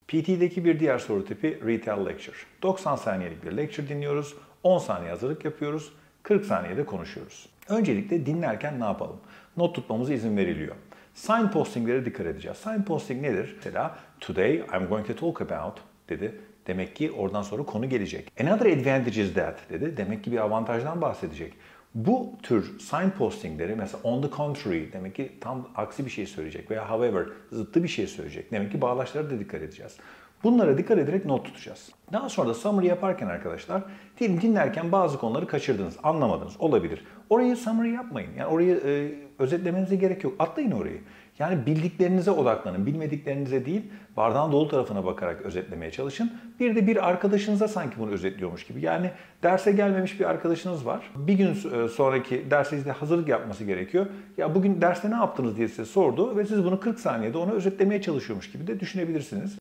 PT'deki bir diğer soru tipi Retail Lecture. 90 saniyelik bir lecture dinliyoruz, 10 saniye hazırlık yapıyoruz, 40 saniyede konuşuyoruz. Öncelikle dinlerken ne yapalım? Not tutmamıza izin veriliyor. Signpostinglere dikkat edeceğiz. Signposting nedir? Mesela today I'm going to talk about dedi. Demek ki oradan sonra konu gelecek. Another advantage is that dedi. Demek ki bir avantajdan bahsedecek. Bu tür signpostingleri mesela on the contrary demek ki tam aksi bir şey söyleyecek veya however zıttı bir şey söyleyecek. Demek ki bağlaçlara da dikkat edeceğiz. Bunlara dikkat ederek not tutacağız. Daha sonra da summary yaparken arkadaşlar diyelim dinlerken bazı konuları kaçırdınız, anlamadınız olabilir. Orayı summary yapmayın. Yani orayı özetlemenize gerek yok. Atlayın orayı. Yani bildiklerinize odaklanın. Bilmediklerinize değil, bardağın dolu tarafına bakarak özetlemeye çalışın. Bir de bir arkadaşınıza sanki bunu özetliyormuş gibi. Yani derse gelmemiş bir arkadaşınız var. Bir gün sonraki dersinizde hazırlık yapması gerekiyor. Ya bugün derste ne yaptınız diye size sordu ve siz bunu 40 saniyede ona özetlemeye çalışıyormuş gibi de düşünebilirsiniz.